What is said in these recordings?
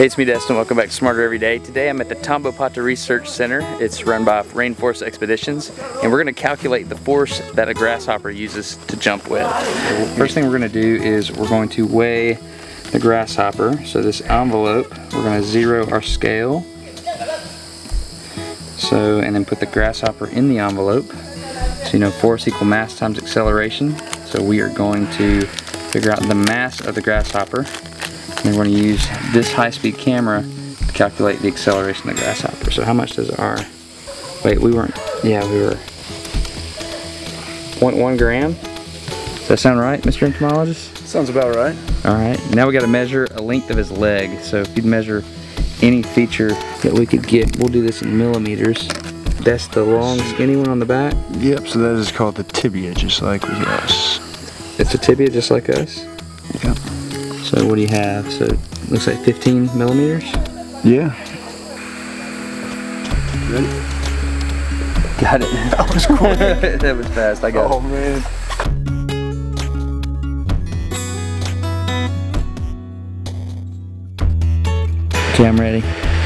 Hey, it's me, Destin. Welcome back to Smarter Every Day. Today I'm at the Tambopata Research Center. It's run by Rainforest Expeditions, and we're going to calculate the force that a grasshopper uses to jump with. First thing we're going to do is we're going to weigh the grasshopper. So this envelope, we're going to zero our scale. So, and then put the grasshopper in the envelope. So you know, force equal mass times acceleration. So we are going to figure out the mass of the grasshopper. And we're going to use this high-speed camera to calculate the acceleration of the grasshopper. So how much does our... Wait, we weren't... Yeah, we were... 0.1 gram? Does that sound right, Mr. Entomologist? Sounds about right. Alright, now we got to measure a length of his leg. So if you'd measure any feature that we could get, we'll do this in millimeters. That's the long, skinny one on the back? Yep, so that is called the tibia, just like with us. It's a tibia just like us? Yep. So what do you have? So it looks like 15 millimeters? Yeah. Ready? Got it. That was quick. That was fast. I got it. Oh man. Okay, I'm ready.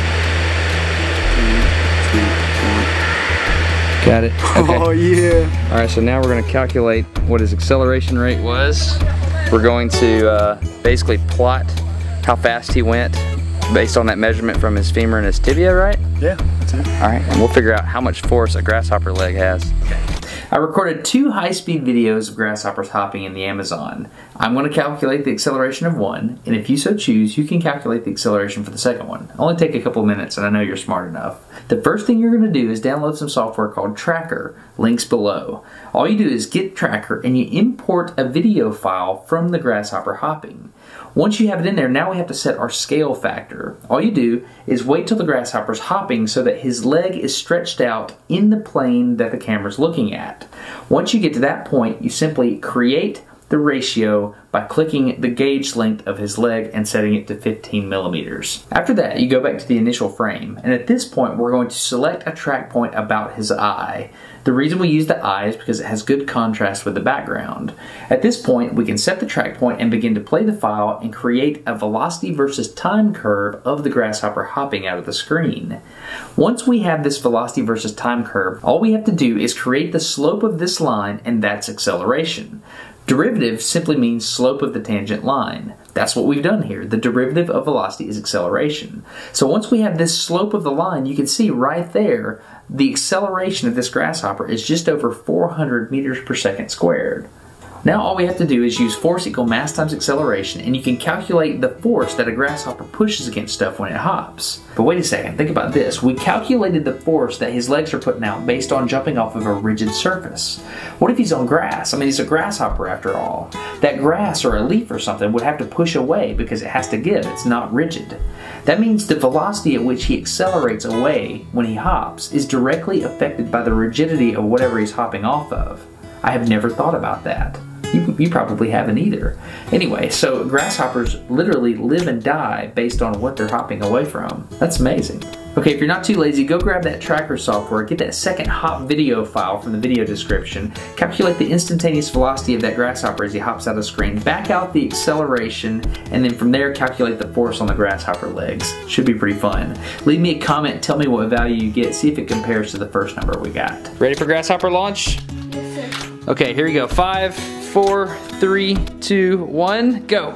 3, 2, 1. Got it. Okay. Oh yeah. Alright, so now we're going to calculate what his acceleration rate was. We're going to basically plot how fast he went based on that measurement from his femur and his tibia, right? Yeah, that's it. Alright, and we'll figure out how much force a grasshopper leg has. Okay. I recorded 2 high-speed videos of grasshoppers hopping in the Amazon. I'm going to calculate the acceleration of one, and if you so choose, you can calculate the acceleration for the second one. It'll only take a couple of minutes, and I know you're smart enough. The first thing you're going to do is download some software called Tracker, links below. All you do is get Tracker, and you import a video file from the grasshopper hopping. Once you have it in there, now we have to set our scale factor. All you do is wait till the grasshopper's hopping so that his leg is stretched out in the plane that the camera's looking at. Once you get to that point, you simply create the ratio by clicking the gauge length of his leg and setting it to 15 millimeters. After that, you go back to the initial frame, and at this point we're going to select a track point about his eye. The reason we use the eye is because it has good contrast with the background. At this point, we can set the track point and begin to play the file and create a velocity versus time curve of the grasshopper hopping out of the screen. Once we have this velocity versus time curve, all we have to do is create the slope of this line, and that's acceleration. Derivative simply means slope of the tangent line. That's what we've done here. The derivative of velocity is acceleration. So once we have this slope of the line, you can see right there the acceleration of this grasshopper is just over 400 meters per second squared. Now all we have to do is use force equal mass times acceleration, and you can calculate the force that a grasshopper pushes against stuff when it hops. But wait a second, think about this. We calculated the force that his legs are putting out based on jumping off of a rigid surface. What if he's on grass? I mean, he's a grasshopper after all. That grass or a leaf or something would have to push away because it has to give. It's not rigid. That means the velocity at which he accelerates away when he hops is directly affected by the rigidity of whatever he's hopping off of. I have never thought about that. You probably haven't either. Anyway, so grasshoppers literally live and die based on what they're hopping away from. That's amazing. Okay, if you're not too lazy, go grab that Tracker software, get that second hop video file from the video description, calculate the instantaneous velocity of that grasshopper as he hops out of the screen, back out the acceleration, and then from there calculate the force on the grasshopper legs. Should be pretty fun. Leave me a comment, tell me what value you get, see if it compares to the first number we got. Ready for grasshopper launch? Yes, sir. Okay, here we go. 5, 4, 3, 2, 1, go.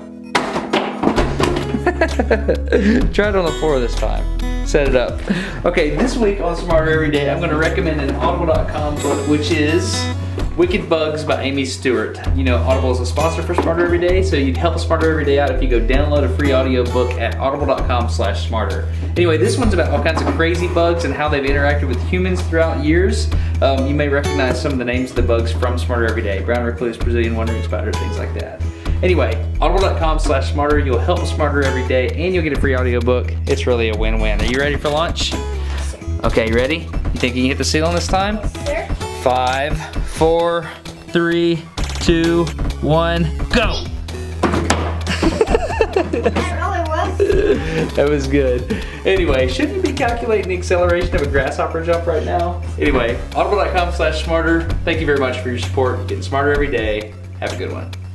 Try it on the floor this time. Set it up. Okay, this week on Smarter Every Day, I'm going to recommend an Audible.com book, which is Wicked Bugs by Amy Stewart. You know, Audible is a sponsor for Smarter Every Day, so you'd help Smarter Every Day out if you go download a free audiobook at audible.com/smarter. Anyway, this one's about all kinds of crazy bugs and how they've interacted with humans throughout years. You may recognize some of the names of the bugs from Smarter Every Day. Brown recluse, Brazilian wandering spider, things like that. Anyway, audible.com/smarter. You'll help Smarter Every Day and you'll get a free audiobook. It's really a win-win. Are you ready for lunch? Yes, sir. Okay, you ready? You think you can hit the ceiling this time? Yes, sir. 5, 4, 3, 2, 1, go! That was good. Anyway, shouldn't you be calculating the acceleration of a grasshopper jump right now? Anyway, audible.com/smarter. Thank you very much for your support. Getting smarter every day. Have a good one.